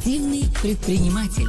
Активный предприниматель.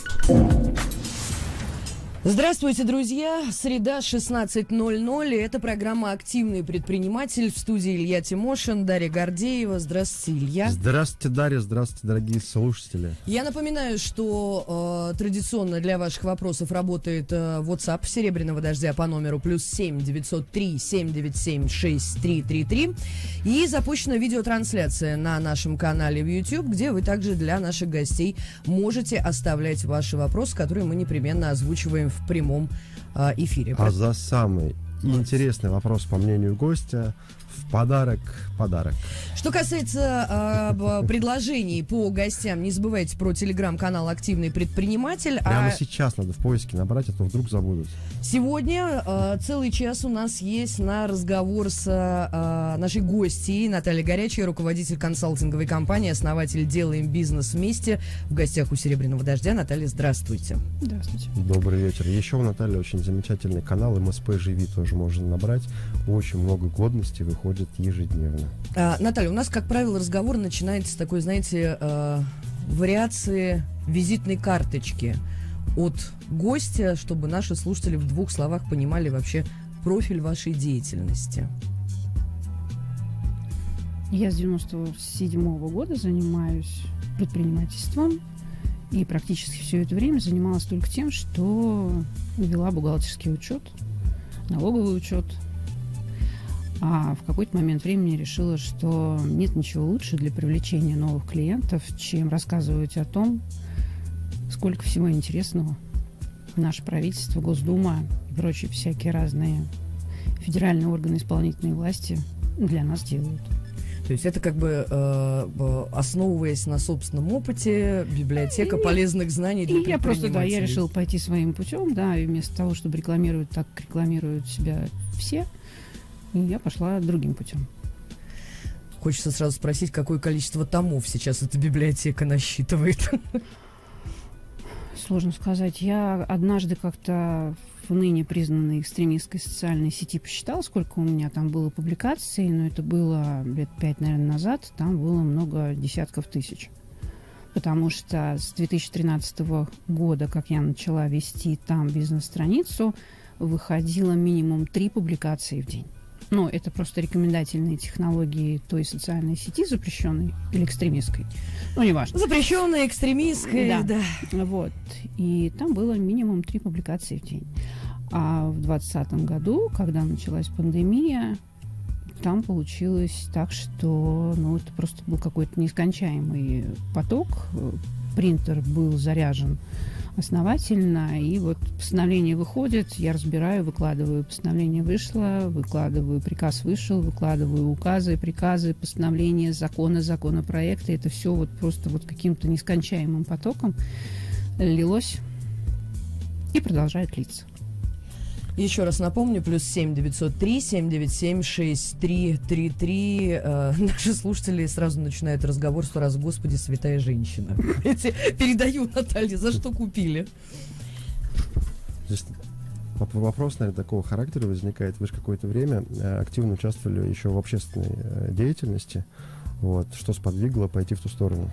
Здравствуйте, друзья! Среда, 16:00. Это программа «Активный предприниматель». В студии Илья Тимошин, Дарья Гордеева. Здравствуйте, Илья. Здравствуйте, Дарья. Здравствуйте, дорогие слушатели. Я напоминаю, что традиционно для ваших вопросов работает WhatsApp «Серебряного дождя» по номеру +7 903 797 6333. И запущена видеотрансляция на нашем канале в YouTube, где вы также для наших гостей можете оставлять ваши вопросы, которые мы непременно озвучиваем в прямом эфире. А за самый интересный вопрос, по мнению гостя, в подарок. Что касается предложений по гостям, не забывайте про телеграм-канал «Активный предприниматель». Прямо сейчас надо в поиске набрать, а то вдруг забудут. Сегодня целый час у нас есть на разговор с нашей гостьей Натальей Горячей, руководитель консалтинговой компании, основатель «Делаем бизнес вместе». В гостях у «Серебряного дождя». Наталья, здравствуйте. Здравствуйте. Добрый вечер. Еще у Натальи очень замечательный канал «МСП Живи», тоже можно набрать. Очень много годностей выходит ежедневно. Наталья, у нас, как правило, разговор начинается с такой, знаете, вариации визитной карточки от гостя, чтобы наши слушатели в двух словах понимали вообще профиль вашей деятельности. Я с 97-го года занимаюсь предпринимательством и практически все это время занималась только тем, что вела бухгалтерский учет, налоговый учет. А в какой-то момент времени решила, что нет ничего лучше для привлечения новых клиентов, чем рассказывать о том, сколько всего интересного наше правительство, Госдума и прочие всякие разные федеральные органы исполнительной власти для нас делают. То есть это как бы основываясь на собственном опыте, библиотека полезных знаний для предпринимателей. Я решила пойти своим путем, и вместо того, чтобы рекламировать, так рекламируют себя все, и я пошла другим путем. Хочется сразу спросить, какое количество томов сейчас эта библиотека насчитывает? Сложно сказать. Я однажды как-то в ныне признанной экстремистской социальной сети посчитала, сколько у меня там было публикаций, но это было лет 5, наверное, назад. Там было много десятков тысяч. Потому что с 2013 года, как я начала вести там бизнес-страницу, выходило минимум 3 публикации в день. Но это просто рекомендательные технологии той социальной сети, запрещенной или экстремистской. Неважно. Запрещенной, экстремистской, да. Вот. И там было минимум 3 публикации в день. А в 2020 году, когда началась пандемия, там получилось так, что это просто был какой-то нескончаемый поток. Принтер был заряжен основательно, и вот постановление выходит, я разбираю, выкладываю, постановление вышло, выкладываю, приказ вышел, выкладываю указы, приказы, постановления, законы, законопроекты. Это все просто каким-то нескончаемым потоком лилось и продолжает литься. Еще раз напомню, +7 903 797 6333. Наши слушатели сразу начинают разговор сразу: «Господи, святая женщина». Передаю Наталье, за что купили. Здесь вопрос, наверное, такого характера возникает. Вы же какое-то время активно участвовали еще в общественной деятельности. Что сподвигло пойти в ту сторону?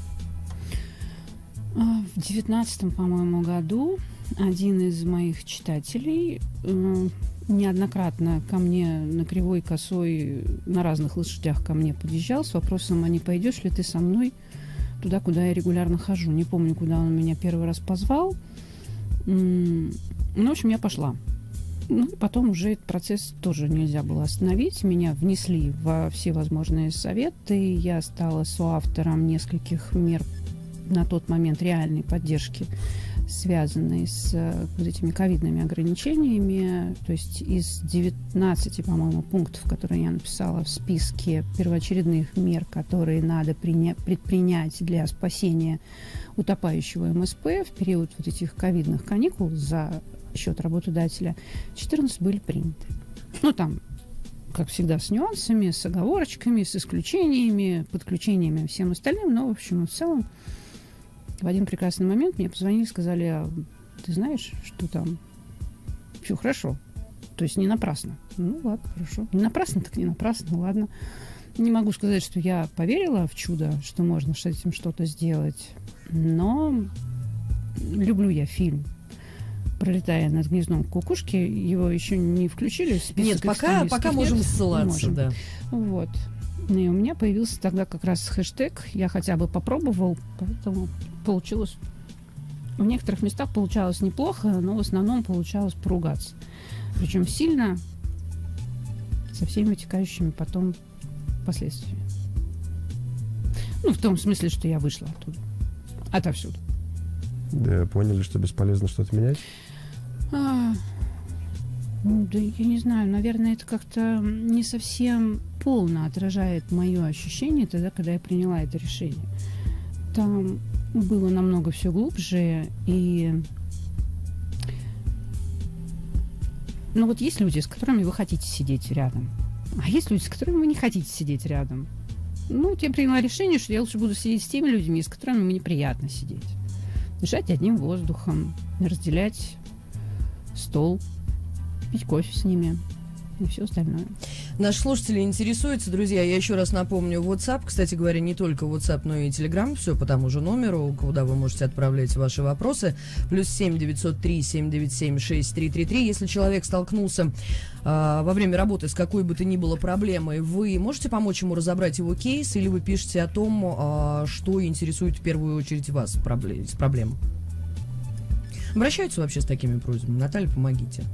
В 19-м, по-моему, году один из моих читателей неоднократно ко мне на кривой косой на разных лошадях ко мне подъезжал с вопросом: а не пойдешь ли ты со мной туда, куда я регулярно хожу? Не помню, куда он меня первый раз позвал. В общем, я пошла. Потом уже этот процесс тоже нельзя было остановить. Меня внесли во все возможные советы. Я стала соавтором нескольких мер на тот момент реальной поддержки, связанной с этими ковидными ограничениями. То есть из 19, по-моему, пунктов, которые я написала в списке первоочередных мер, которые надо предпринять для спасения утопающего МСП в период этих ковидных каникул за счет работодателя, 14 были приняты. Там, как всегда, с нюансами, с оговорочками, с исключениями, подключениями, всем остальным. Но, в общем, в целом, в один прекрасный момент мне позвонили и сказали: а ты знаешь, что там все хорошо. То есть не напрасно. Ладно, хорошо. Не напрасно, так не напрасно, ладно. Не могу сказать, что я поверила в чудо, что можно с этим что-то сделать, но люблю я фильм «Пролетая над гнездом кукушки». Его еще не включили в список. Нет, пока можем ссылаться, можем. да. Вот. И у меня появился тогда как раз хэштег «Я хотя бы попробовал», поэтому получилось... В некоторых местах получалось неплохо, но в основном получалось поругаться. Причем сильно, со всеми вытекающими потом последствиями. Ну, в том смысле, что я вышла оттуда. Отовсюду. Да, поняли, что бесполезно что-то менять? Да, я не знаю. Наверное, это как-то не совсем полно отражает мое ощущение тогда, когда я приняла это решение. Там было намного все глубже, и... Ну, вот есть люди, с которыми вы хотите сидеть рядом, а есть люди, с которыми вы не хотите сидеть рядом. Ну, вот я приняла решение, что я лучше буду сидеть с теми людьми, с которыми мне приятно сидеть. Дышать одним воздухом, разделять стол, пить кофе с ними и все остальное. Наши слушатели интересуются, друзья, я еще раз напомню, WhatsApp, кстати говоря, не только WhatsApp, но и Telegram, все по тому же номеру, куда вы можете отправлять ваши вопросы, +7 903 797 6333. Если человек столкнулся во время работы с какой бы то ни было проблемой, вы можете помочь ему разобрать его кейс, или вы пишете о том, что интересует в первую очередь вас с проблемой? Обращаются вообще с такими просьбами? Наталья, помогите.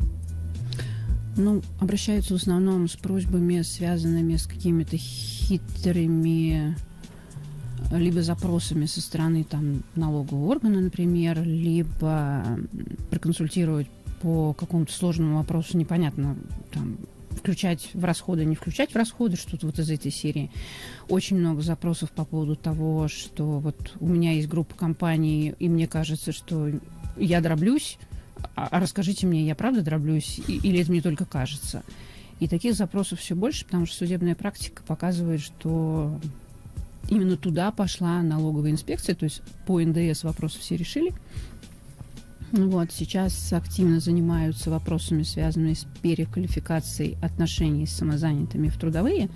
Ну, обращаются в основном с просьбами, связанными с какими-то хитрыми либо запросами со стороны там налогового органа, например, либо проконсультировать по какому-то сложному вопросу, непонятно, там, включать в расходы, не включать в расходы, что-то вот из этой серии. Очень много запросов по поводу того, что вот у меня есть группа компаний, и мне кажется, что я дроблюсь, а расскажите мне, я правда дроблюсь, или это мне только кажется? И таких запросов все больше, потому что судебная практика показывает, что именно туда пошла налоговая инспекция, то есть по НДС вопросы все решили. Вот, сейчас активно занимаются вопросами, связанными с переквалификацией отношений с самозанятыми в трудовые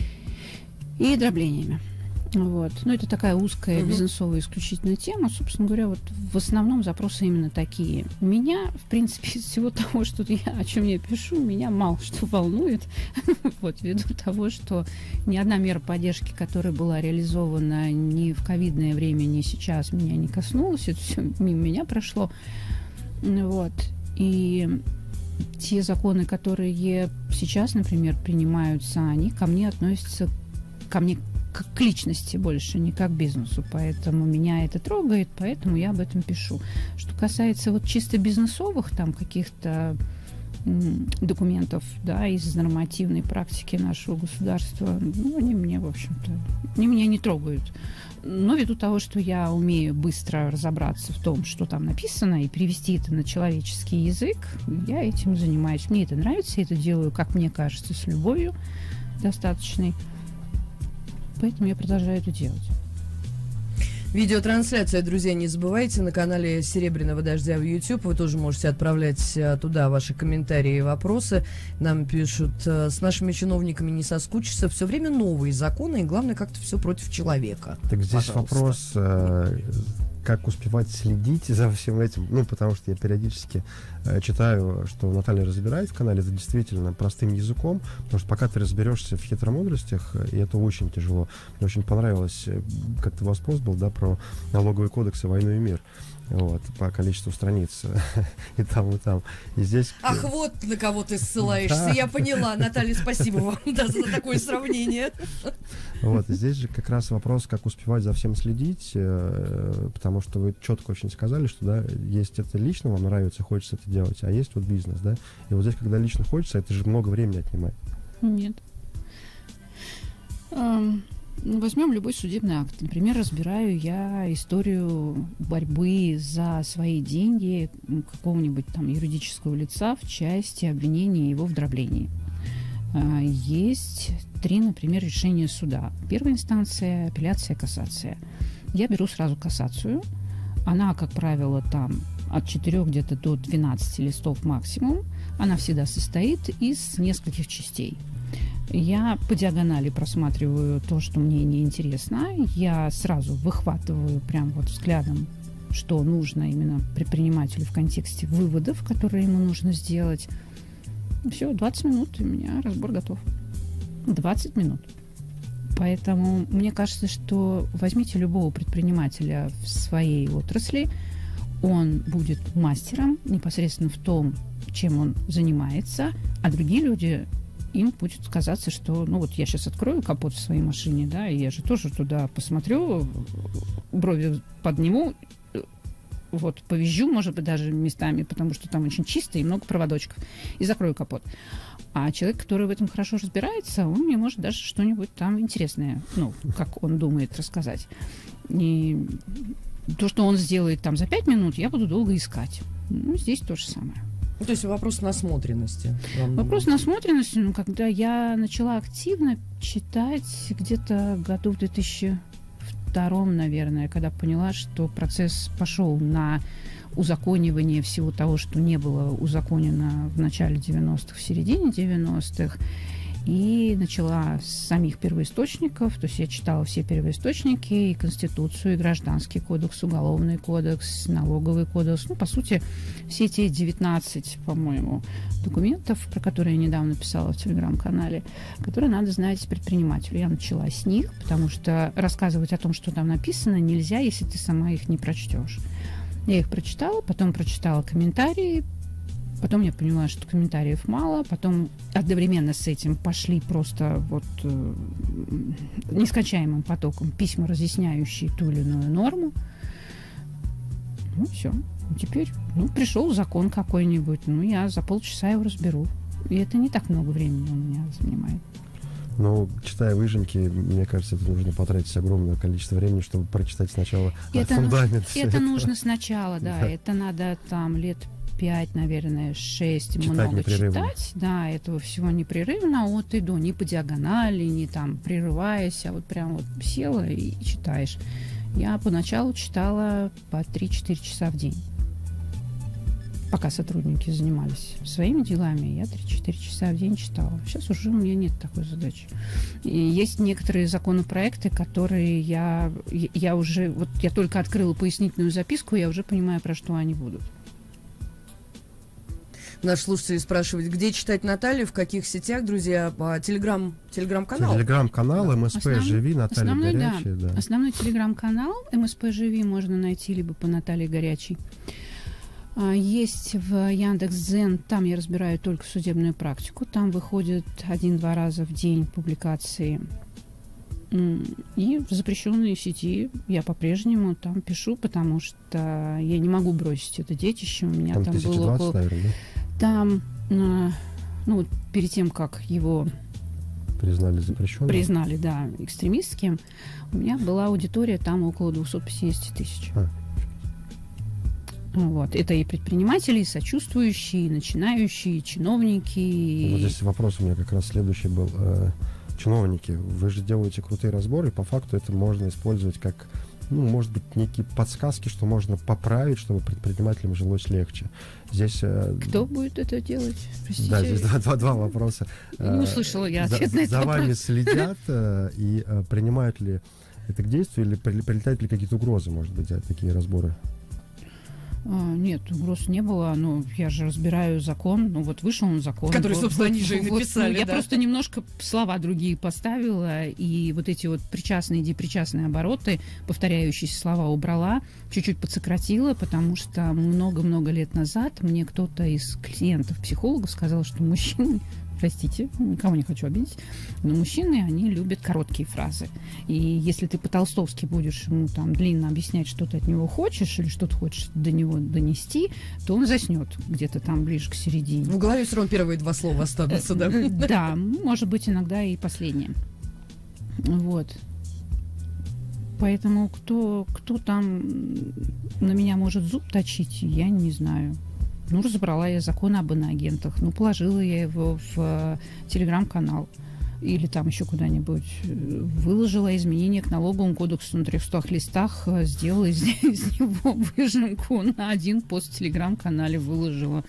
и дроблениями. Вот. Ну, это такая узкая, бизнесовая исключительная тема. Собственно говоря, вот в основном запросы именно такие. Меня, в принципе, из всего того, что о чем я пишу, меня мало что волнует. Вот, ввиду того, что ни одна мера поддержки, которая была реализована ни в ковидное время, ни сейчас, меня не коснулась. Это все мимо меня прошло. Вот. И те законы, которые сейчас, например, принимаются, они ко мне относятся, ко мне как к личности больше, не как к бизнесу. Поэтому меня это трогает, поэтому я об этом пишу. Что касается вот чисто бизнесовых там каких-то документов, да, из нормативной практики нашего государства, ну, они мне, в общем-то, они меня не трогают. Но ввиду того, что я умею быстро разобраться в том, что там написано, и перевести это на человеческий язык, я этим занимаюсь. Мне это нравится, я это делаю, как мне кажется, с любовью достаточной. Поэтому я продолжаю это делать. Видеотрансляция, друзья, не забывайте, на канале Серебряного дождя в YouTube. Вы тоже можете отправлять туда ваши комментарии и вопросы. Нам пишут: с нашими чиновниками не соскучишься. Все время новые законы, и главное, как-то все против человека. Так здесь вопрос, как успевать следить за всем этим. Ну, потому что я периодически читаю, что Наталья разбирает в канале, это действительно простым языком, потому что пока ты разберешься в хитромудростях, и это очень тяжело. Мне очень понравилось, как ты вопрос был, да, про налоговый кодекс и «Войну и мир». Вот, по количеству страниц и там, и там. И здесь... Ах, вот на кого ты ссылаешься. Да. Я поняла. Наталья, спасибо вам за такое сравнение. Вот, и здесь же как раз вопрос, как успевать за всем следить, потому что вы четко очень сказали, что, да, есть это лично, вам нравится, хочется это делать, а есть вот бизнес, да. И вот здесь, когда лично хочется, это же много времени отнимает. Нет. Возьмем любой судебный акт. Например, разбираю я историю борьбы за свои деньги какого-нибудь там юридического лица в части обвинения его в дроблении. Есть 3, например, решения суда. Первая инстанция, апелляция, кассация. Я беру сразу кассацию. Она, как правило, там от 4 где-то до 12 листов максимум. Она всегда состоит из нескольких частей. Я по диагонали просматриваю то, что мне неинтересно. Я сразу выхватываю прям вот взглядом, что нужно именно предпринимателю в контексте выводов, которые ему нужно сделать. Все, 20 минут, и у меня разбор готов. 20 минут. Поэтому мне кажется, что возьмите любого предпринимателя в своей отрасли, он будет мастером непосредственно в том, чем он занимается, а другие люди, им будет казаться, что, ну вот я сейчас открою капот в своей машине, да, и я же тоже туда посмотрю, брови подниму, вот, повизжу, может быть, даже местами, потому что там очень чисто и много проводочков, и закрою капот. А человек, который в этом хорошо разбирается, он мне может даже что-нибудь там интересное, ну, как он думает, рассказать. И то, что он сделает там за 5 минут, я буду долго искать. Ну, здесь то же самое. Ну, то есть вопрос насмотренности. Вопрос насмотренности, ну, когда я начала активно читать где-то году в 2002, наверное, когда поняла, что процесс пошел на узаконивание всего того, что не было узаконено в начале 90-х, в середине 90-х. И начала с самих первоисточников, то есть я читала все первоисточники, и Конституцию, и Гражданский кодекс, Уголовный кодекс, Налоговый кодекс. Ну, по сути, все те 19, по-моему, документов, про которые я недавно писала в Телеграм-канале, которые надо знать предпринимателю. Я начала с них, потому что рассказывать о том, что там написано, нельзя, если ты сама их не прочтешь. Я их прочитала, потом прочитала комментарии, потом я поняла, что комментариев мало, потом одновременно с этим пошли просто вот нескончаемым потоком письма, разъясняющие ту или иную норму. Ну, все. Теперь, ну, пришел закон какой-нибудь, ну, я за полчаса его разберу. И это не так много времени у меня занимает. Ну, читая выжимки, мне кажется, это нужно потратить огромное количество времени, чтобы прочитать сначала фундамент. Это нужно сначала, да. Это надо там лет 5, наверное, 6, читать много непрерывно. читать. Да, этого всего непрерывно от и до, не по диагонали, не там прерываясь, а вот прям вот села и читаешь. Я поначалу читала по 3-4 часа в день. Пока сотрудники занимались своими делами, я 3-4 часа в день читала. Сейчас уже у меня нет такой задачи. И есть некоторые законопроекты, которые я уже... Вот я только открыла пояснительную записку, я уже понимаю, про что они будут. Наш слушатель спрашивает, где читать Наталью, в каких сетях, друзья, по телеграм-канал. Телеграм-канал МСП Живи, Наталья Горячая. Да. Основной телеграм-канал МСП Живи можно найти либо по Наталье Горячей. Есть в Яндекс.Дзен, там я разбираю только судебную практику. Там выходит 1-2 раза в день публикации. И в запрещенной сети я по-прежнему там пишу, потому что я не могу бросить это детище. У меня там было около... наверное, да? Там, ну, вот перед тем, как его признали запрещенным. Признали, да, экстремистским, у меня была аудитория там около 250 тысяч. Вот. Это и предприниматели, и сочувствующие, и начинающие, и чиновники. Вот здесь вопрос у меня как раз следующий был. Чиновники, вы же делаете крутые разборы, и по факту это можно использовать как, ну, может быть, некие подсказки, что можно поправить, чтобы предпринимателям жилось легче. Здесь... Кто будет это делать? Простите. Да, здесь два вопроса. Не услышала я ответ на этот вопрос. За вами следят и принимают ли это к действию, или прилетают ли какие-то угрозы, может быть, за такие разборы? Нет, угроз не было. Ну, я же разбираю закон. Ну, вот вышел он закон. Который, собственно, они же и написали, я просто немножко слова другие поставила, и вот эти вот причастные и депричастные обороты, повторяющиеся слова убрала, чуть-чуть подсократила, потому что много-много лет назад мне кто-то из клиентов-психологов сказал, что мужчины, простите, никого не хочу обидеть, но мужчины, они любят короткие фразы. И если ты по-толстовски будешь ему там длинно объяснять, что ты от него хочешь, или что ты хочешь до него донести, то он заснет где-то там ближе к середине. В голове все равно первые 2 слова останутся, да? Да, может быть, иногда и последнее. Вот. Поэтому кто там на меня может зуб точить, я не знаю. Ну, разобрала я закон об иноагентах. Ну, положила я его в телеграм-канал. Или там еще куда-нибудь. Выложила изменения к налоговому кодексу на 300 листах. Сделала из него выжимку на один пост в телеграм-канале. Выложила.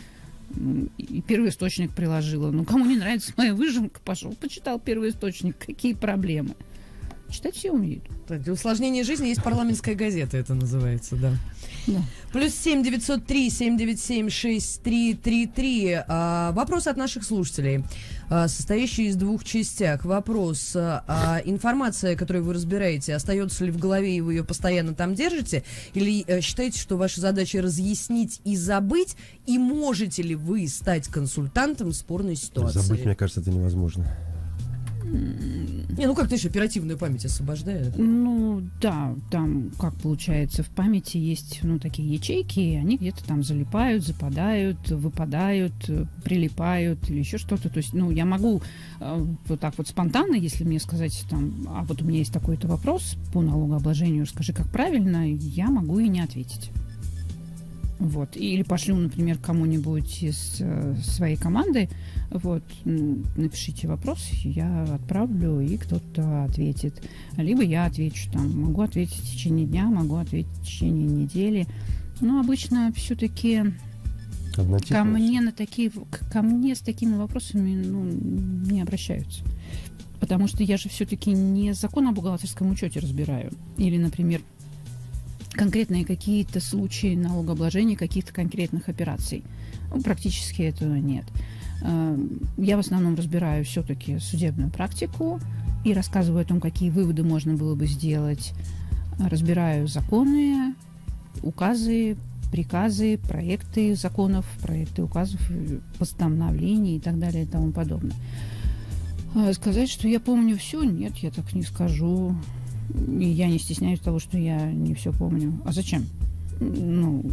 И первоисточник приложила. Ну, кому не нравится моя выжимка, пошел, почитал первоисточник. Какие проблемы? Читать все умеют. Для усложнения жизни есть парламентская газета, это называется, да. Да. +7 903 797 6333. Вопрос от наших слушателей, состоящий из двух частях. Вопрос: информация, которую вы разбираете, остается ли в голове, и вы ее постоянно там держите? Или считаете, что ваша задача разъяснить и забыть? И можете ли вы стать консультантом в спорной ситуации? Забыть, мне кажется, это невозможно. Не, ну как-то еще оперативную память освобождает. Ну, да, там, как получается, в памяти есть, ну, такие ячейки, и они где-то там залипают, западают, выпадают, прилипают или еще что-то. То есть, ну, я могу вот так вот спонтанно, если мне сказать там, а вот у меня есть такой-то вопрос по налогообложению, скажи, как правильно, я могу и не ответить. Вот. Или пошлю, например, кому-нибудь из своей команды, вот, напишите вопрос, я отправлю, и кто-то ответит. Либо я отвечу там, могу ответить в течение дня, могу ответить в течение недели. Но обычно все-таки ко мне с такими вопросами, ну, не обращаются. Потому что я же все-таки не закон о бухгалтерском учете разбираю. Или, например, конкретные какие-то случаи налогообложения каких-то конкретных операций. Ну, практически этого нет. Я в основном разбираю все-таки судебную практику и рассказываю о том, какие выводы можно было бы сделать. Разбираю законы, указы, приказы, проекты законов, проекты указов, постановлений и так далее и тому подобное. Сказать, что я помню все, нет, я так не скажу. И я не стесняюсь того, что я не все помню. А зачем? Ну,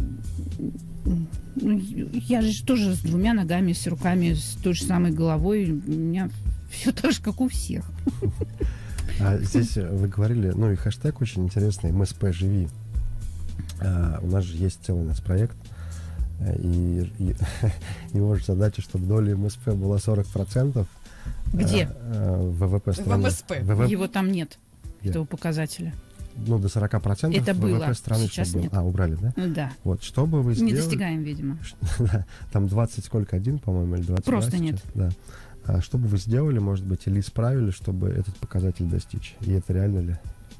я же тоже с двумя ногами, с руками, с той же самой головой. У меня все так же, как у всех. А здесь вы говорили, ну и хэштег очень интересный, МСП живи. У нас же есть целый проект, и его же задача, чтобы доля МСП была 40%. Где? ВВП страны. В МСП. Его там нет, этого показателя. Ну, до 40% это ВВП было, страны сейчас нет. убрали, да? Да. Вот, что бы вы сделали... Не достигаем, видимо. Там 20 сколько, 1, по-моему, или 22? Просто нет. Да. А что бы вы сделали, может быть, или исправили, чтобы этот показатель достичь? И это реально ли?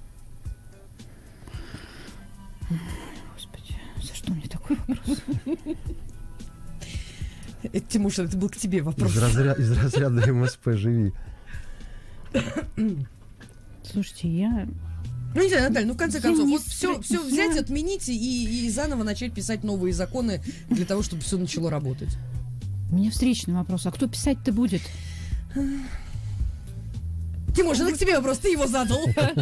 Господи, за что мне такой вопрос? Тимуш, это был к тебе вопрос. Из разряда МСП живи. Слушайте, я... Ну, не знаю, Наталья, ну, в конце концов, вот все я... взять, отменить и заново начать писать новые законы для того, чтобы все начало работать. У меня встречный вопрос. А кто писать-то будет? Тимуш, это к тебе вопрос, ты его задал.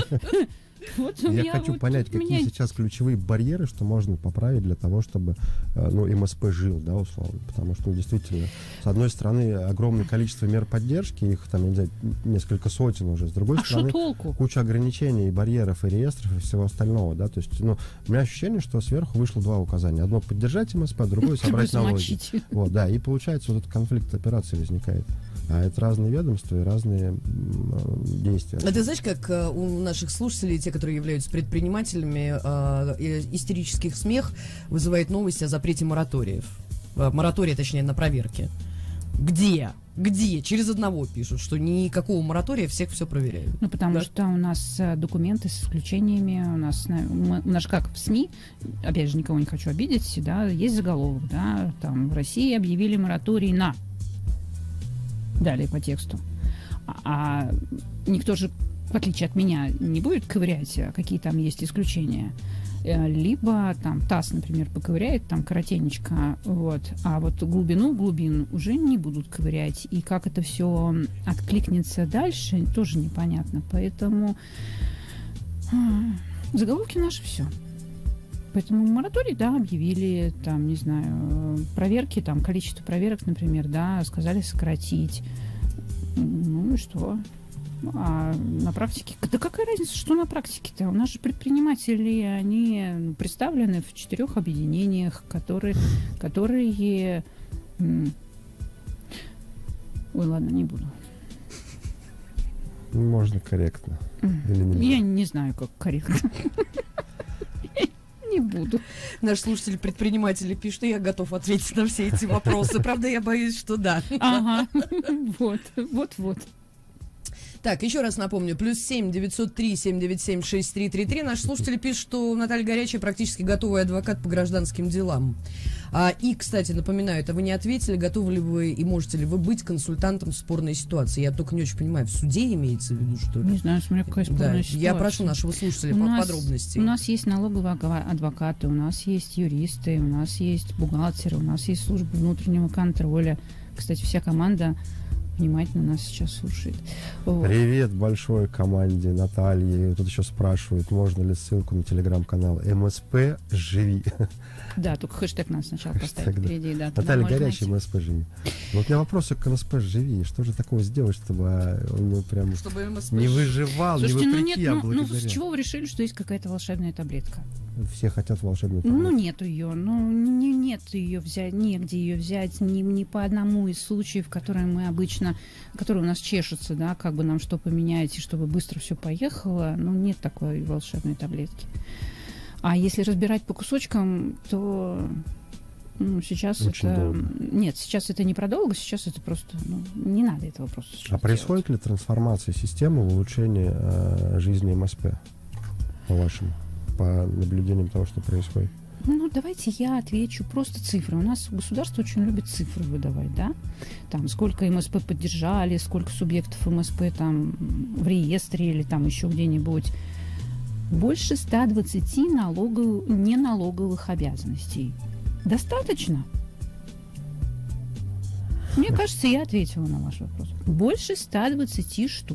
Я хочу понять, какие сейчас ключевые барьеры, что можно поправить для того, чтобы МСП жил, да, условно. Потому что, действительно, с одной стороны, огромное количество мер поддержки, их там, не знаю, несколько сотен уже. С другой стороны, куча ограничений, и барьеров, и реестров, и всего остального, да. То есть, у меня ощущение, что сверху вышло два указания. Одно поддержать МСП, другое собрать налоги. Вот, да, и получается, вот этот конфликт операций возникает. А это разные ведомства и разные действия. А ты знаешь, как у наших слушателей, те, которые являются предпринимателями, истерических смех вызывает новость о запрете мораториев. Моратория, точнее, на проверки. Где? Через одного пишут, что никакого моратория, всех все проверяют. Ну, потому что у нас документы с исключениями, у нас как в СМИ, опять же, никого не хочу обидеть, да, есть заголовок, да, там в России объявили мораторий на... Далее по тексту. А никто же, в отличие от меня, не будет ковырять, какие там есть исключения. Либо там ТАСС, например, поковыряет, там коротенечко, вот, а вот глубин уже не будут ковырять. И как это все откликнется дальше, тоже непонятно. Поэтому заголовки наши все. Поэтому мораторий, да, объявили, там, не знаю, проверки, там, количество проверок, например, да, сказали сократить. Ну и что? А на практике... Да какая разница, что на практике-то? У нас же предприниматели, они представлены в 4 объединениях, которые... Ой, ладно, не буду. Можно корректно. Или я не знаю, как корректно. Не буду. Наш слушатель-предприниматель пишет, что я готов ответить на все эти вопросы. Правда, я боюсь, что да. Ага, вот. Так, еще раз напомню, +7 903 797 6333. Наш слушатель пишет, что Наталья Горячая практически готовый адвокат по гражданским делам. И, кстати, напоминаю, это вы не ответили, готовы ли вы и можете ли вы быть консультантом в спорной ситуации. Я только не очень понимаю, в суде имеется в виду, что ли? Не знаю, смотря какая спорная ситуация. Я прошу нашего слушателя подробностей. У нас есть налоговые адвокаты, у нас есть юристы, у нас есть бухгалтеры, у нас есть служба внутреннего контроля. Кстати, вся команда внимательно нас сейчас слушает. Вот. Привет большой команде Натальи. Тут еще спрашивают, можно ли ссылку на телеграм-канал МСП «Живи». Да, только хэштег надо сначала поставить впереди. Да, Наталья Горячая, МСП «Живи». Вот у меня вопрос к МСП «Живи». Что же такого сделать, чтобы он прям не выживал, слушайте, не вопреки, а благодаря? С чего вы решили, что есть какая-то волшебная таблетка? Все хотят волшебную таблетку. Нету ее. Нет ее взять, негде ее взять ни по одному из случаев, которые у нас чешутся, да, как бы нам что поменять, и чтобы быстро все поехало. Нет такой волшебной таблетки. А если разбирать по кусочкам, то сейчас очень это... долго. Нет, сейчас это не продолго, сейчас это просто... не надо этого просто сейчас происходит ли трансформация системы в улучшении жизни МСП, по-вашему? По наблюдениям того, что происходит? Давайте я отвечу просто цифры. У нас государство очень любит цифры выдавать, да? Там, сколько МСП поддержали, сколько субъектов МСП там в реестре или там еще где-нибудь. Больше 120 неналоговых обязанностей. Достаточно? Мне кажется, я ответила на ваш вопрос. Больше 120 штук.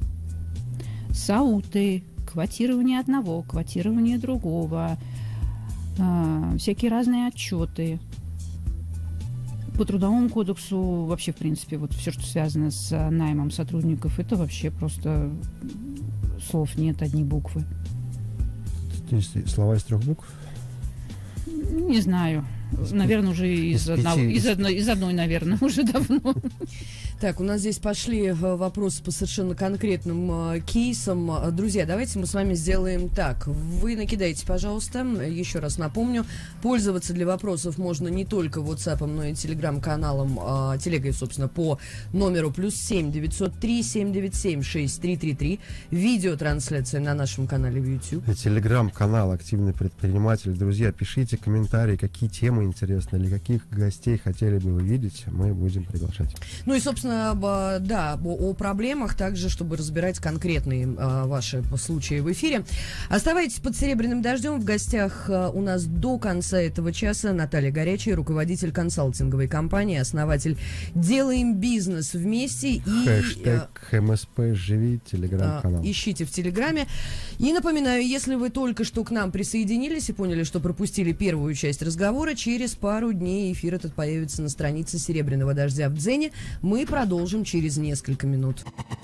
САУТы, квотирование одного, квотирование другого, всякие разные отчеты. По Трудовому кодексу вообще, в принципе, вот все, что связано с наймом сотрудников, это вообще просто слов нет, одни буквы. То есть слова из 3 букв? Не знаю. Наверное, уже из одной, наверное, уже давно. Так, у нас здесь пошли вопросы по совершенно конкретным кейсам. Друзья, давайте мы с вами сделаем так. Вы накидайте, пожалуйста. Еще раз напомню, пользоваться для вопросов можно не только WhatsApp, но и телеграм-каналом, телегой, собственно, по номеру +7 903 797 6333. Видеотрансляция на нашем канале в YouTube. Телеграм-канал «Активный предприниматель». Друзья, пишите комментарии, какие темы интересны или каких гостей хотели бы вы видеть. Мы будем приглашать. И, собственно, да, о проблемах также, чтобы разбирать конкретные ваши случаи в эфире. Оставайтесь под серебряным дождем. В гостях у нас до конца этого часа Наталья Горячая, руководитель консалтинговой компании, основатель «Делаем бизнес вместе». И хэштег МСП «Живи», телеграм-канал. Ищите в телеграме. И напоминаю, если вы только что к нам присоединились и поняли, что пропустили первую часть разговора, через пару дней эфир этот появится на странице «Серебряного дождя» в Дзене. Мы продолжим через несколько минут.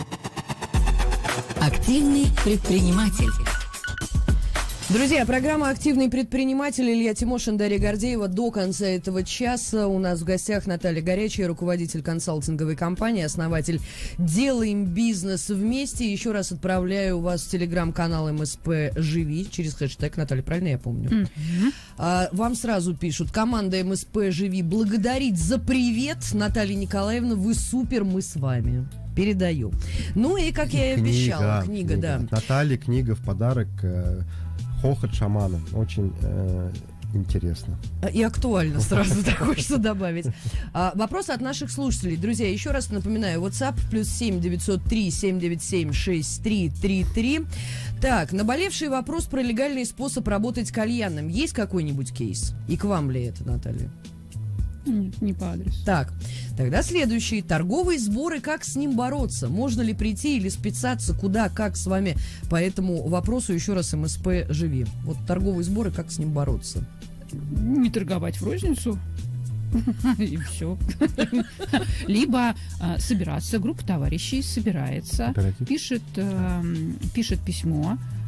Активный предприниматель. Друзья, программа «Активный предприниматель», Илья Тимошин, Дарья Гордеева. До конца этого часа у нас в гостях Наталья Горячая, руководитель консалтинговой компании, основатель «Делаем бизнес вместе». Еще раз отправляю вас в телеграм-канал МСП «Живи» через хэштег. Наталья, правильно я помню? Вам сразу пишут: команда МСП «Живи» благодарит за привет. Наталья Николаевна, вы супер, мы с вами. Передаю. И, как я и обещала, книга, да. Наталья, книга в подарок. «Хохот шамана». Очень интересно. И актуально сразу так хочется добавить. Вопросы от наших слушателей. Друзья, еще раз напоминаю, WhatsApp +7 903 797 6333. Так, наболевший вопрос про легальный способ работать кальянным. Есть какой-нибудь кейс? И к вам ли это, Наталья? Нет, не по адресу. Так, тогда следующий. Торговые сборы, как с ним бороться? Можно ли прийти или списаться? Куда, как с вами? По этому вопросу еще раз МСП «Живи». Вот торговые сборы, как с ним бороться? Не торговать в розницу. И все. Либо собираться, группа товарищей собирается, пишет письмо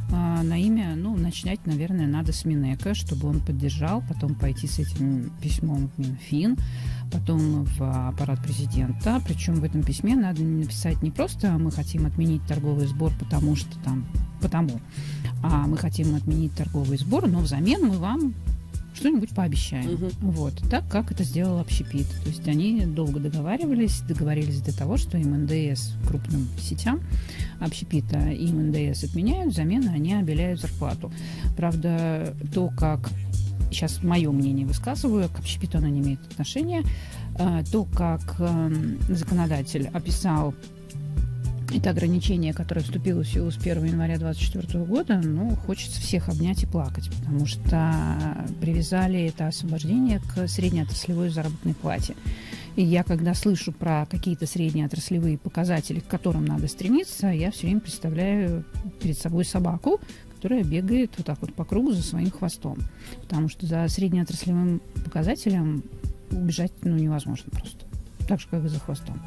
на имя, начинать, наверное, надо с Минэко, чтобы он поддержал, потом пойти с этим письмом в Минфин, потом в аппарат президента. Причем в этом письме надо написать не просто «мы хотим отменить торговый сбор, потому что там, а мы хотим отменить торговый сбор, но взамен мы вам что-нибудь пообещаем». Вот, так как это сделал общепит. То есть они долго договаривались для того, что им НДС крупным сетям общепита им НДС отменяют, взамен они обеляют зарплату. Правда, то, как сейчас мое мнение высказываю, к общепиту оно не имеет отношения, то, как законодатель описал это ограничение, которое вступило в силу с 1 января 2024 года, хочется всех обнять и плакать, потому что привязали это освобождение к среднеотраслевой заработной плате. И я, когда слышу про какие-то среднеотраслевые показатели, к которым надо стремиться, я все время представляю перед собой собаку, которая бегает вот так вот по кругу за своим хвостом. Потому что за среднеотраслевым показателем убежать невозможно просто. Так же, как и за хвостом.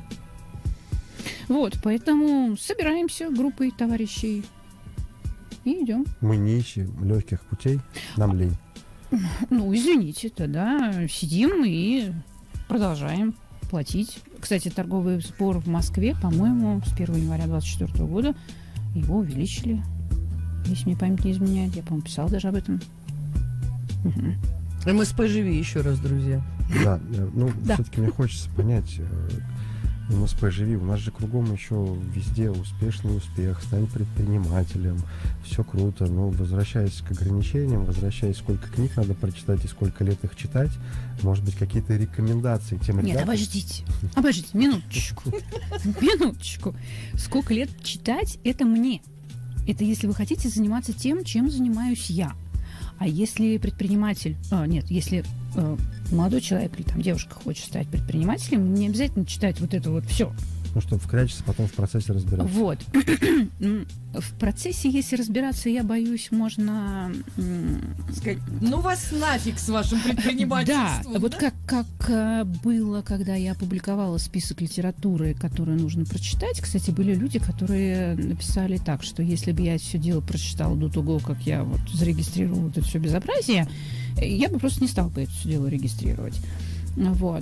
Вот, поэтому собираемся группой товарищей и идем. Мы не ищем легких путей, нам лень. Извините, тогда сидим и продолжаем платить. Кстати, торговый сбор в Москве, по-моему, с 1 января 2024 года его увеличили. Если мне память не изменяет, я, по-моему, писала даже об этом. МСП живи еще раз, друзья. Да, все-таки мне хочется понять, МСП живи, у нас же кругом еще везде успешный успех, стань предпринимателем, все круто, но возвращаясь к ограничениям, возвращаясь, сколько книг надо прочитать и сколько лет их читать, может быть, какие-то рекомендации тем ребятам? Нет, обождите, минуточку. Сколько лет читать, это мне. Это если вы хотите заниматься тем, чем занимаюсь я. А если предприниматель... если молодой человек или там девушка хочет стать предпринимателем, не обязательно читать вот это вот все. Чтобы вкратчиться, потом в процессе разбираться. Вот. В процессе, если разбираться, я боюсь, можно... сказать, вас нафиг с вашим предпринимательством. Да, вот как было, когда я опубликовала список литературы, которую нужно прочитать. Кстати, были люди, которые написали так, что если бы я это все дело прочитала до того, как я вот зарегистрировала вот это все безобразие, я бы просто не стала бы это все дело регистрировать. Вот.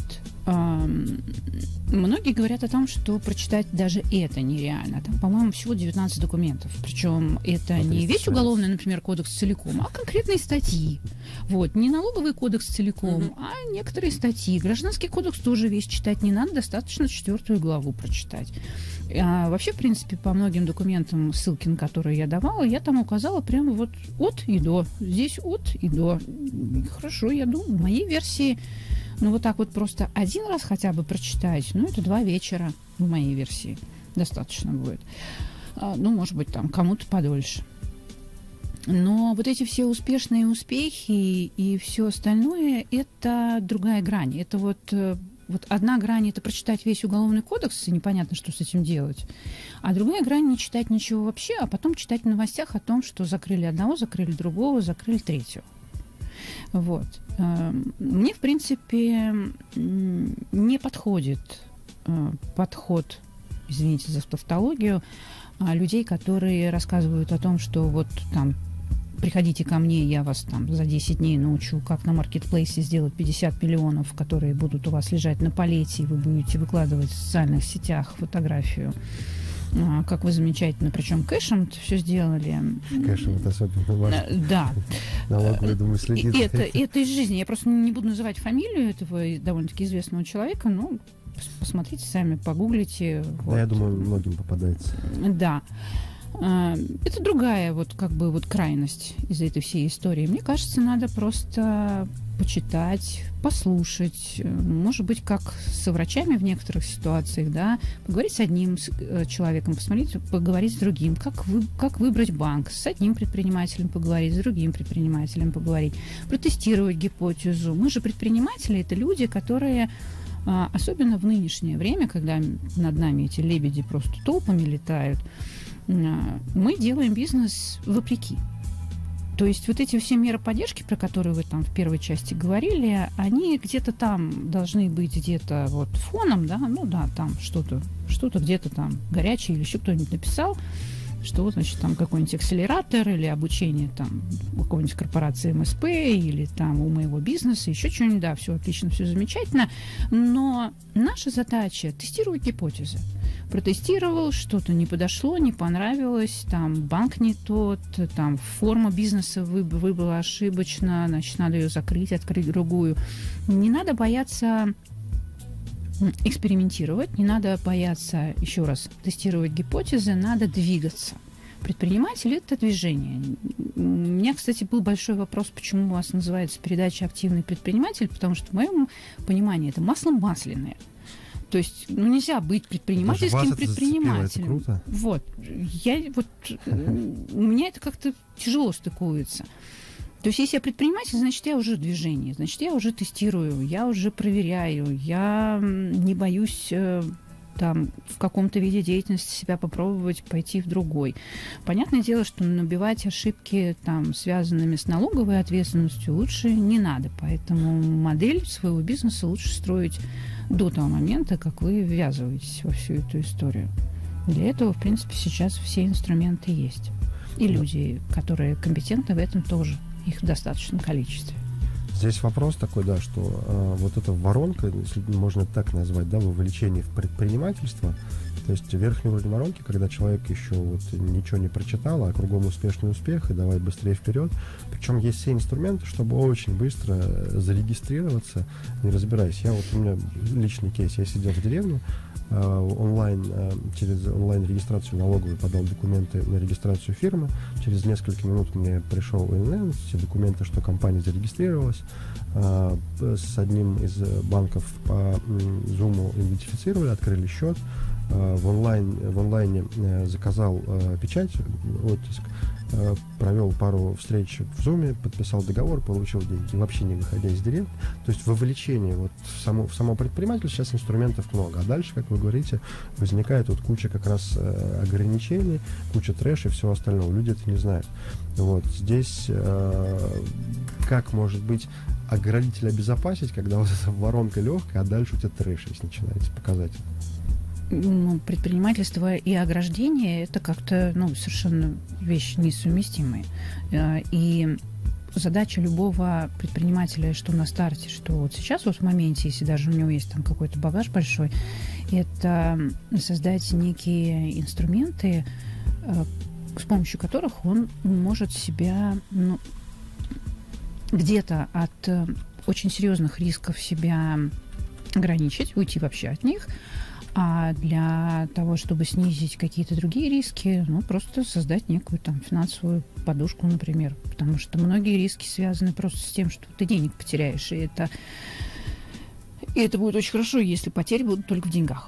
Многие говорят о том, что прочитать даже это нереально. Там, по-моему, всего 19 документов. Причем это не весь уголовный, например, кодекс целиком, а конкретные статьи. Вот. Не налоговый кодекс целиком, а некоторые статьи. Гражданский кодекс тоже весь читать не надо, достаточно 4 главу прочитать. Вообще, в принципе, по многим документам, ссылки на которые я давала, я там указала прямо вот от и до. Здесь от и до. Хорошо, я думаю, в моей версии... вот так вот просто один раз хотя бы прочитать, это 2 вечера в моей версии достаточно будет. Может быть, там кому-то подольше. Но вот эти все успешные успехи и все остальное, это другая грань. Это вот одна грань – это прочитать весь уголовный кодекс, и непонятно, что с этим делать. А другая грань – не читать ничего вообще, а потом читать в новостях о том, что закрыли одного, закрыли другого, закрыли третьего. Вот. Мне, в принципе, не подходит подход, извините за тавтологию, людей, которые рассказывают о том, что вот там приходите ко мне, я вас там за 10 дней научу, как на маркетплейсе сделать 50 миллионов, которые будут у вас лежать на палете, и вы будете выкладывать в социальных сетях фотографию. Как вы замечательно, причем кэшем это все сделали. Кэшем это особенно важно. Да. Налоговый, думаю, следит. Это из жизни. Я просто не буду называть фамилию этого довольно-таки известного человека, но посмотрите сами, погуглите. Да, вот. я думаю, многим попадается. Да. Это другая крайность из этой всей истории. Мне кажется, надо просто почитать, послушать, может быть, как со врачами в некоторых ситуациях, да, поговорить с одним человеком, поговорить с другим, как выбрать банк, с одним предпринимателем поговорить, с другим предпринимателем поговорить, протестировать гипотезу. Мы же предприниматели, это люди, которые, особенно в нынешнее время, когда над нами эти лебеди просто толпами летают, мы делаем бизнес вопреки. То есть вот эти все меры поддержки, про которые вы там в первой части говорили, они где-то там должны быть где-то вот фоном, да, там что-то где-то там горячее или еще кто-нибудь написал, что, значит, там какой-нибудь акселератор или обучение там у какой-нибудь корпорации МСП или там у моего бизнеса, еще что-нибудь, да, все отлично, все замечательно, но наша задача — тестировать гипотезы. Протестировал, что-то не подошло, не понравилось, там банк не тот, там форма бизнеса выбрала ошибочно, значит, надо ее закрыть, открыть другую. Не надо бояться экспериментировать, не надо бояться, еще раз, тестировать гипотезы, надо двигаться. Предприниматель — это движение. У меня, кстати, был большой вопрос, почему у вас называется передача «Активный предприниматель», потому что, в моем понимании, это масло масляное. То есть, нельзя быть предпринимательским предпринимателем. Это круто. Вот. У меня это как-то тяжело стыкуется. То есть, если я предприниматель, значит, я уже в движении, значит, я уже тестирую, я уже проверяю, я не боюсь там в каком-то виде деятельности себя попробовать, пойти в другой. Понятное дело, что набивать ошибки, там, связанными с налоговой ответственностью, лучше не надо. Поэтому модель своего бизнеса лучше строить до того момента, как вы ввязываетесь во всю эту историю. Для этого, в принципе, сейчас все инструменты есть. И люди, которые компетентны в этом, тоже. Их в достаточном количестве. Здесь вопрос такой, да, что вот эта воронка, если можно так назвать, да, вовлечение в предпринимательство, то есть верхний уровень воронки, когда человек еще вот ничего не прочитал, а кругом успешный успех, и давай быстрее вперед. Причем есть все инструменты, чтобы очень быстро зарегистрироваться, не разбираясь. У меня личный кейс, я сидел в деревне, через онлайн-регистрацию налоговой подал документы на регистрацию фирмы. Через несколько минут мне пришел ИНН, все документы, что компания зарегистрировалась. С одним из банков по Zoom идентифицировали, открыли счет. В онлайне заказал печать, оттиск, провел пару встреч в Zoom, подписал договор, получил деньги, вообще не выходя из деревни. То есть вовлечение вот в само предпринимательство, сейчас инструментов много. А дальше, как вы говорите, возникает вот куча как раз ограничений, куча трэша и всего остального. Люди это не знают. Вот здесь как может быть оградитель обезопасить, когда вот эта воронка легкая, а дальше у тебя трэш, если начинается показатель? Предпринимательство и ограждение — это как-то совершенно вещи несовместимые. И задача любого предпринимателя, что на старте, что вот сейчас вот в моменте, если даже у него есть там какой-то багаж большой, это создать некие инструменты, с помощью которых он может себя где-то от очень серьезных рисков себя ограничить, уйти вообще от них. А для того, чтобы снизить какие-то другие риски, просто создать некую там финансовую подушку, например. Потому что многие риски связаны просто с тем, что ты денег потеряешь. И это будет очень хорошо, если потери будут только в деньгах.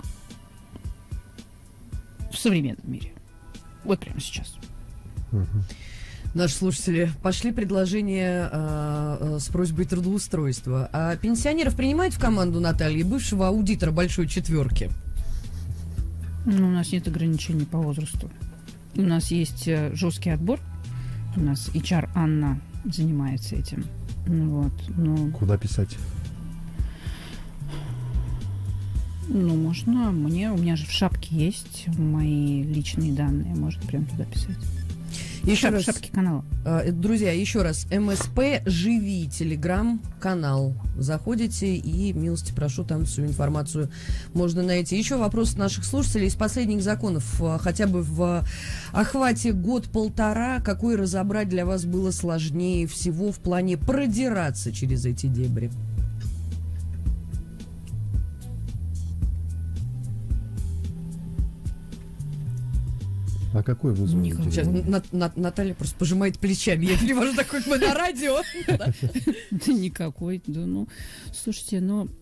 В современном мире. Вот прямо сейчас. Наши слушатели, пошли предложения с просьбой трудоустройства. А пенсионеров принимают в команду Натальи, бывшего аудитора «Большой четверки»? У нас нет ограничений по возрасту. У нас есть жесткий отбор. У нас HR Анна занимается этим. Куда писать? Можно. У меня же в шапке есть мои личные данные. Можно прям туда писать. Еще раз, шапки канала. Друзья, еще раз. МСП Живи, телеграм-канал. Заходите и, милости прошу, там всю информацию можно найти. Еще вопрос наших слушателей. Из последних законов, хотя бы в охвате год-полтора, какой разобрать для вас было сложнее всего в плане продираться через эти дебри? А какой вызвал? Сейчас Наталья просто пожимает плечами. Я перевожу такой, мы на радио. Да никакой. Слушайте,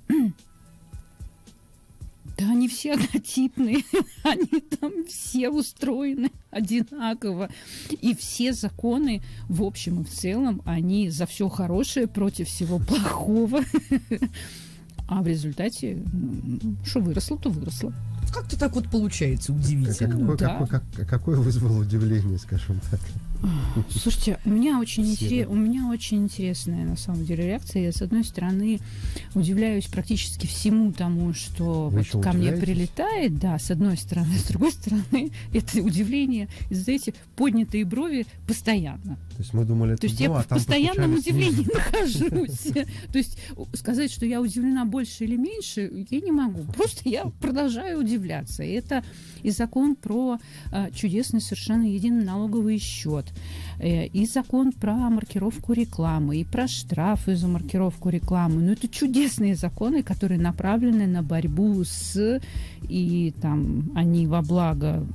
да они все однотипные. Они там все устроены одинаково. И все законы, в общем и в целом, они за все хорошее против всего плохого. А в результате, что выросло, то выросло. Как-то так вот получается, удивительно. Какое вызвало удивление, скажем так? Слушайте, у меня очень интересная, на самом деле, реакция. Я, с одной стороны, удивляюсь практически всему тому, что вот ко мне прилетает, да, с одной стороны. С другой стороны, это удивление, и, знаете, поднятые брови постоянно. То есть мы думали, то есть я в постоянном удивлении нахожусь. То есть сказать, что я удивлена больше или меньше, я не могу. Просто я продолжаю удивляться. И это и закон про чудесный совершенно единый налоговый счет, и закон про маркировку рекламы, и про штрафы за маркировку рекламы. Но это чудесные законы, которые направлены на борьбу с... И там они во благо...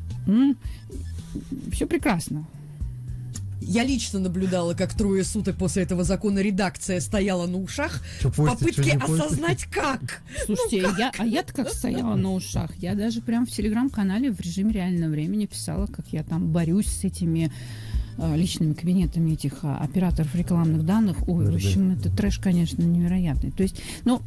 Все прекрасно. Я лично наблюдала, как 3 суток после этого закона редакция стояла на ушах в попытке осознать, как. Слушайте, я-то как стояла на ушах. Я даже прям в телеграм-канале в режиме реального времени писала, как я там борюсь с этими личными кабинетами этих операторов рекламных данных. Ой, в общем, это трэш, конечно, невероятный. То есть, ну,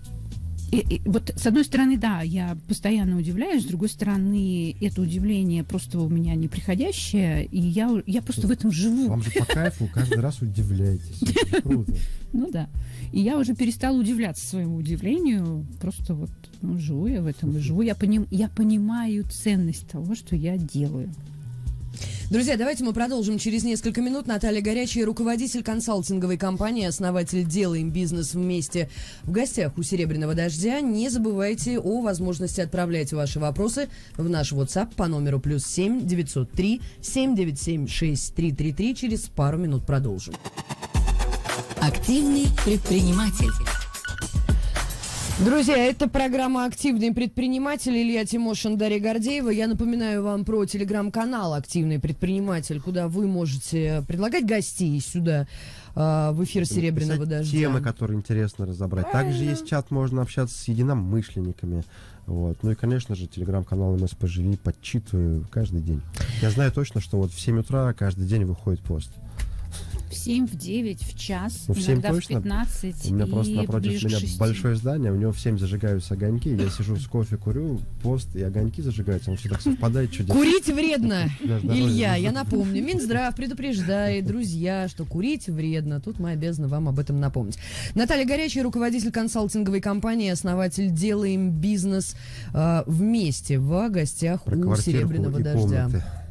и вот с одной стороны, да, я постоянно удивляюсь, с другой стороны, это удивление просто у меня неприходящее, и я просто в этом живу. Вам же по кайфу, каждый раз удивляетесь. Это круто. Ну да. И я уже перестала удивляться своему удивлению, просто вот живу я в этом и живу. Я понимаю ценность того, что я делаю. Друзья, давайте мы продолжим через несколько минут. Наталья Горячая, руководитель консалтинговой компании, основатель «Делаем бизнес вместе», в гостях у «Серебряного дождя». Не забывайте о возможности отправлять ваши вопросы в наш WhatsApp по номеру +7 903 797 6333. Через пару минут продолжим. Активный предприниматель. Друзья, это программа «Активный предприниматель». Илья Тимошин, Дарья Гордеева. Я напоминаю вам про телеграм-канал «Активный предприниматель», куда вы можете предлагать гостей сюда в эфир «Серебряного дождя». Темы, которые интересно разобрать. Также есть чат, можно общаться с единомышленниками. Вот. Ну и, конечно же, телеграм-канал МСП «Живи» подчитываю каждый день. Я знаю точно, что вот в 7 утра каждый день выходит пост. В 7, в 9, в час, ну, в 7 иногда точно. в 15. У меня просто напротив меня 6. большое здание, у него в 7 зажигаются огоньки, я сижу с кофе, курю, пост, и огоньки зажигаются, он все так совпадает чудесно. Курить вредно, Илья, я напомню. Минздрав предупреждает, друзья, что курить вредно. Тут мы обязаны вам об этом напомнить. Наталья Горячая, руководитель консалтинговой компании, основатель «Делаем бизнес вместе», в гостях у «Серебряного дождя».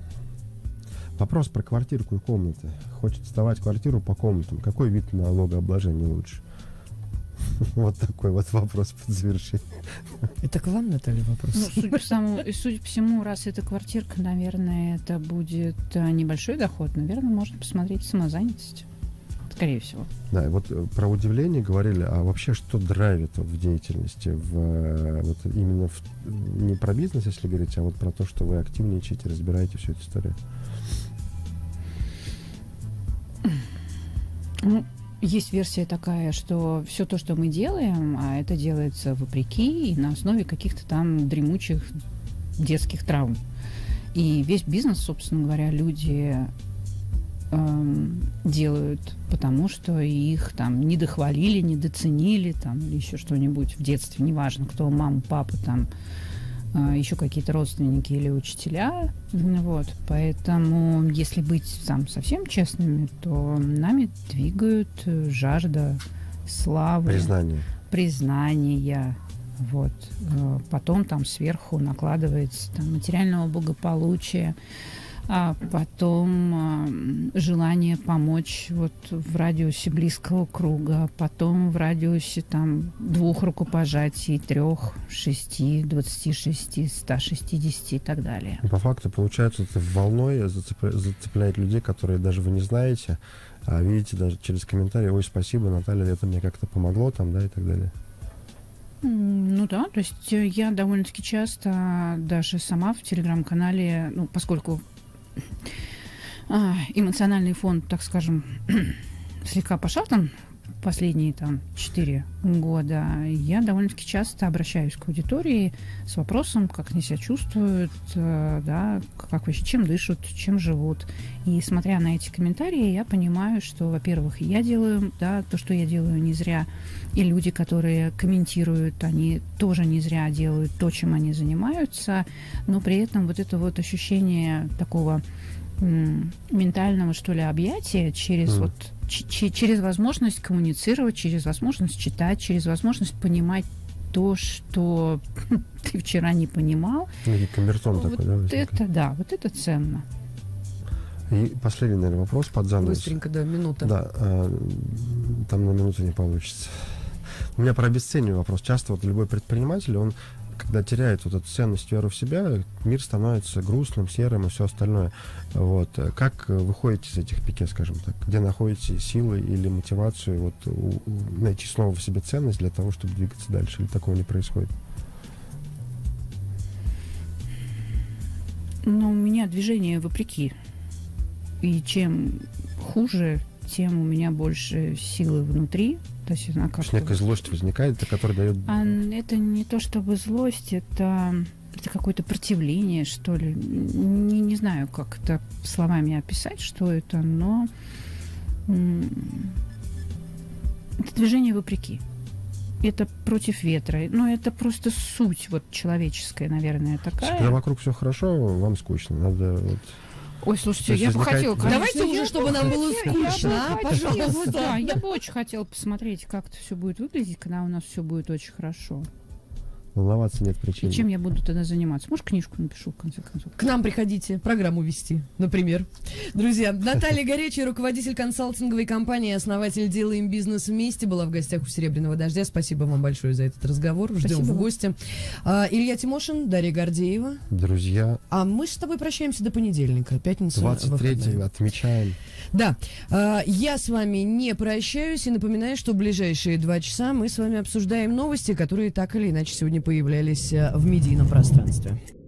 Вопрос про квартирку и комнаты. Хочет сдавать квартиру по комнатам. Какой вид налогообложения лучше? Вот такой вот вопрос под завершение. Это к вам, Наталья, вопрос? Ну, судя по всему, раз это квартирка, наверное, это будет небольшой доход. Наверное, можно посмотреть самозанятость. Скорее всего. Да, вот про удивление говорили, а вообще что драйвит в деятельности? Вот именно не про бизнес, если говорить, а вот про то, что вы активничаете, разбираете всю эту историю. Ну, есть версия такая, что все то, что мы делаем, а это делается вопреки и на основе каких-то там дремучих детских травм. И весь бизнес, собственно говоря, люди делают потому, что их там недохвалили, недоценили, там, или еще что-нибудь в детстве, неважно, кто, мама, папа, там, еще какие-то родственники или учителя. Вот. Поэтому, если быть совсем честными, то нами двигают жажда славы, признания. Вот. Потом там сверху накладывается материального благополучия, а потом желание помочь вот в радиусе близкого круга, потом в радиусе 2 рукопожатий, 3, 6, 26, 160 и так далее. По факту, получается, это волной зацепляет людей, которые даже вы не знаете, а видите даже через комментарии: ой, спасибо, Наталья, это мне как-то помогло, там, да, и так далее. Ну да, то есть я довольно-таки часто даже сама в телеграм-канале, поскольку эмоциональный фон, так скажем, слегка пошатан последние 4 года, я довольно-таки часто обращаюсь к аудитории с вопросом, как они себя чувствуют, да, как вообще, чем дышат, чем живут. И смотря на эти комментарии, я понимаю, что, во-первых, я делаю, то, что я делаю, не зря, и люди, которые комментируют, они тоже не зря делают то, чем они занимаются, но при этом вот это вот ощущение такого ментального, что ли, объятия через через возможность коммуницировать, через возможность читать, через возможность понимать то, что ты вчера не понимал. И камертон вот такой, да? Возникает. Это, да, вот это ценно. И последний, наверное, вопрос под занавес. Быстренько, да, минута. Да, там на минуту не получится. У меня про обесценивание вопрос. Часто вот любой предприниматель, он, когда теряет вот эту ценность, веру в себя, мир становится грустным, серым и все остальное. Вот. Как выходите из этих пике, скажем так? Где находите силы или мотивацию вот, найти снова в себе ценность для того, чтобы двигаться дальше? Или такого не происходит? Но у меня движение вопреки. И чем хуже, тем у меня больше силы внутри. То есть она как-то... Некая злость возникает, которая дает... Это не то чтобы злость, это какое-то противление, что ли. Не знаю, как это словами описать, что это, но это движение вопреки. Это против ветра. Ну, это просто суть вот человеческая, наверное, такая. Когда вокруг все хорошо, вам скучно. Надо вот... Ой, слушайте, я бы возникает... хотела... Конечно, Давайте уже, чтобы нам было скучно, пожалуйста. Да, я бы очень хотела посмотреть, как это все будет выглядеть, когда у нас все будет очень хорошо. Волноваться нет причин. И чем я буду тогда заниматься? Может, книжку напишу, в конце концов? К нам приходите, программу вести, например. Друзья, Наталья Горячая, руководитель консалтинговой компании, основатель «Делаем бизнес вместе», была в гостях у «Серебряного дождя». Спасибо вам большое за этот разговор. Ждем в гости. Илья Тимошин, Дарья Гордеева. Друзья. А мы с тобой прощаемся до понедельника. Пятница. 23-й отмечаем. Да, я с вами не прощаюсь и напоминаю, что в ближайшие 2 часа мы с вами обсуждаем новости, которые так или иначе сегодня появлялись в медийном пространстве.